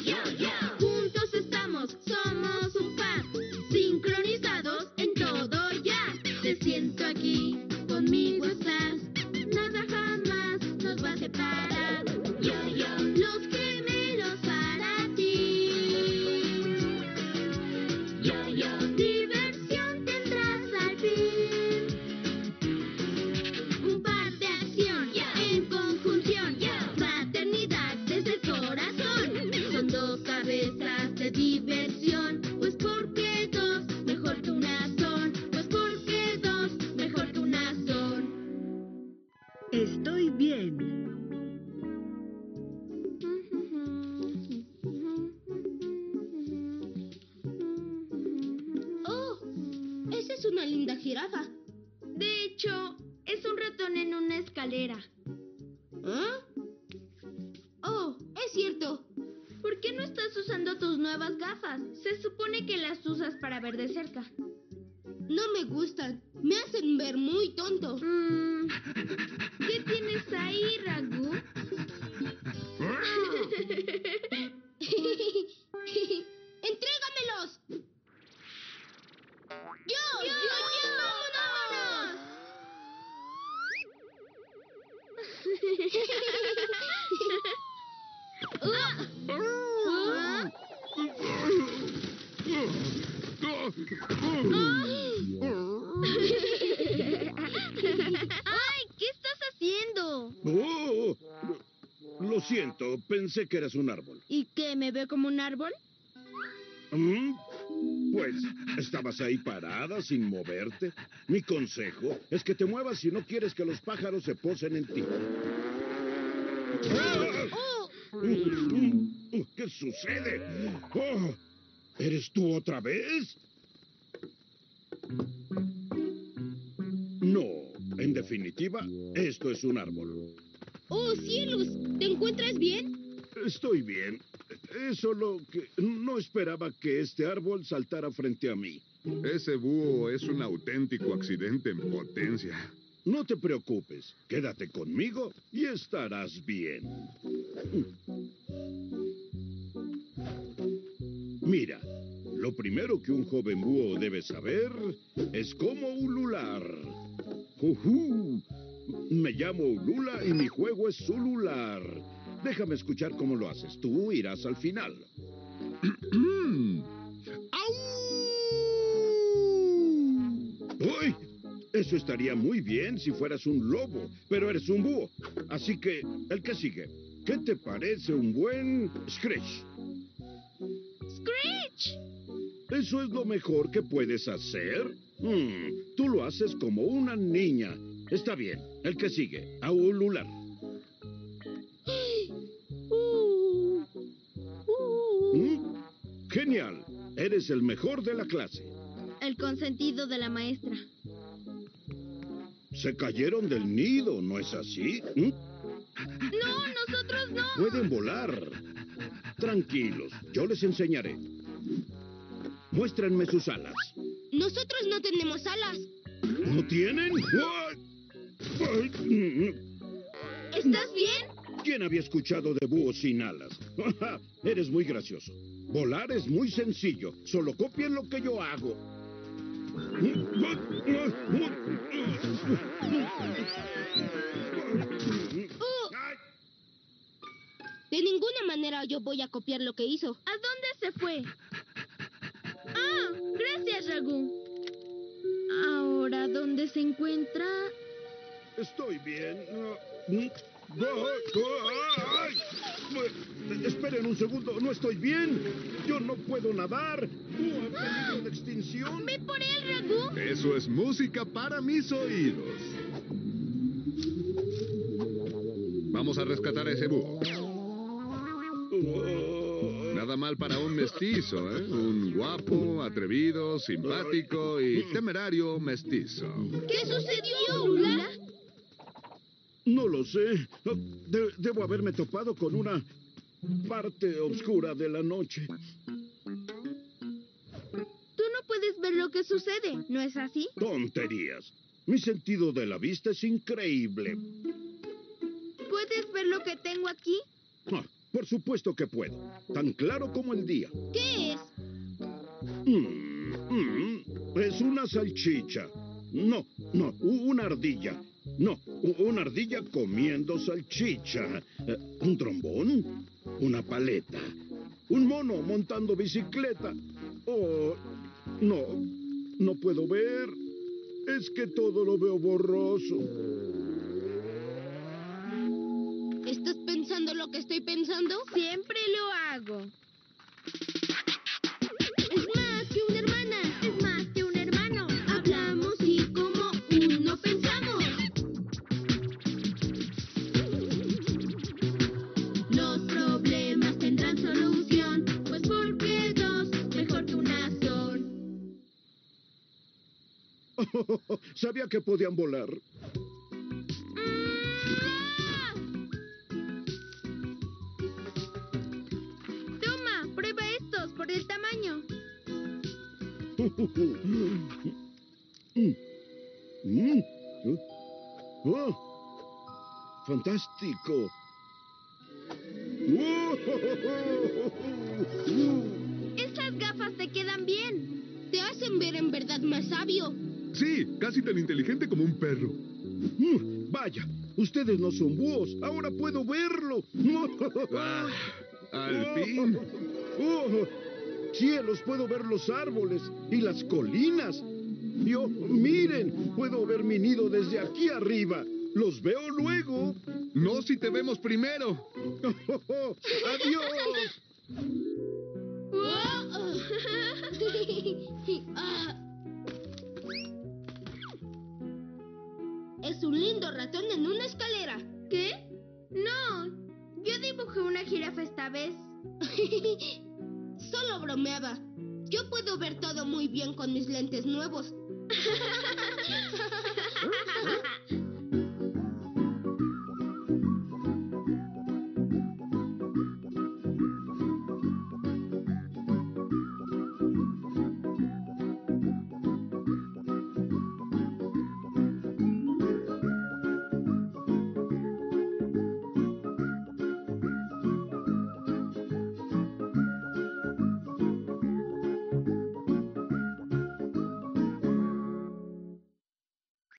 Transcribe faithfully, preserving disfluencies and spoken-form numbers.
yo, yo. Juntos estamos, somos un par, sincronizados en todo ya. Te siento aquí, conmigo estás, nada jamás nos va a separar. Yo, yo, los gemelos para ti. Yo, yo, diversión tendrás al fin. Un par de acción, en conjunción, fraternidad desde el corazón. Son dos cabezas de diversión, pues porque dos mejor que una son, pues porque dos mejor que una son. Estoy bien. Oh, esa es una linda jirafa. De hecho, es un ratón en una escalera. ¿Ah? Oh, es cierto. ¿Por qué no estás usando tus nuevas gafas? Se supone que las usas para ver de cerca. No me gustan. Me hacen ver muy tonto. Mm, ¿qué tienes ahí, Ragu? ¡Entrégamelos! ¡Yo! ¡Yo! ¡Yo! ¡Vámonos! ¡Ay! ¿Qué estás haciendo? Oh, lo siento, pensé que eras un árbol. ¿Y qué? ¿Me veo como un árbol? ¿Mm? Pues, estabas ahí parada, sin moverte. Mi consejo es que te muevas si no quieres que los pájaros se posen en ti. ¡Oh! ¿Qué sucede? Oh, ¿eres tú otra vez? No, en definitiva, esto es un árbol. ¡Oh, cielos! ¿Te encuentras bien? Estoy bien. Es solo que no esperaba que este árbol saltara frente a mí. Ese búho es un auténtico accidente en potencia. No te preocupes. Quédate conmigo y estarás bien. Mira, lo primero que un joven búho debe saber es cómo ulular. ¡Jujú! Me llamo Ulula y mi juego es ulular. Déjame escuchar cómo lo haces. Tú irás al final. ¡Uy! Eso estaría muy bien si fueras un lobo, pero eres un búho. Así que, el que sigue. ¿Qué te parece un buen screech? ¡Screech! ¿Eso es lo mejor que puedes hacer? Hmm, tú lo haces como una niña. Está bien. El que sigue. A ulular. Uh, uh. ¿Mm? Genial. Eres el mejor de la clase. El consentido de la maestra. Se cayeron del nido, ¿no es así? ¿Mm? ¡No, nosotros no! Pueden volar. Tranquilos, yo les enseñaré. Muéstrenme sus alas. Nosotros no tenemos alas. ¿No tienen? ¿Estás bien? ¿Quién había escuchado de búhos sin alas? Eres muy gracioso. Volar es muy sencillo. Solo copien lo que yo hago. Uh, de ninguna manera yo voy a copiar lo que hizo. ¿A dónde se fue? Ah, gracias, Ragu. Ahora, ¿dónde se encuentra? Estoy bien. ¡Ay! Esperen un segundo, no estoy bien. Yo no puedo nadar. ¿Búho en peligro de extinción? ¡Ve por él, Ragu! Eso es música para mis oídos. Vamos a rescatar a ese búho. Nada mal para un mestizo, ¿eh? Un guapo, atrevido, simpático y temerario mestizo. ¿Qué sucedió, Ulula? No lo sé. De- debo haberme topado con una parte oscura de la noche. Tú no puedes ver lo que sucede, ¿no es así? Tonterías. Mi sentido de la vista es increíble. ¿Puedes ver lo que tengo aquí? Ah, Por supuesto que puedo. Tan claro como el día. ¿Qué es? Mm, mm, es una salchicha. No, no, u- una ardilla. No, u- una ardilla comiendo salchicha. Eh, ¿Un trombón? Una paleta. Un mono montando bicicleta. Oh, no, no puedo ver. Es que todo lo veo borroso. ¿Estás pensando lo que estoy pensando? Siempre lo hago. Es más que una hermana. Es más que un hermano. Hablamos y como uno pensamos. Los problemas tendrán solución, pues porque dos mejor que una son. Sabía que podían volar. Toma, prueba estos por el tamaño. Mm. Mm. Oh. Fantástico. Esas gafas te quedan bien. Te hacen ver en verdad más sabio. Sí, casi tan inteligente como un perro. Mm, Vaya, ustedes no son búhos. Ahora puedo verlo. Ah, al fin. Oh, cielos, puedo ver los árboles y las colinas. Y oh, miren, puedo ver mi nido desde aquí arriba. Los veo luego. No si te vemos primero. Adiós. Ah. Es un lindo ratón en una escalera. ¿Qué? No, yo dibujé una jirafa esta vez. Solo bromeaba. Yo puedo ver todo muy bien con mis lentes nuevos.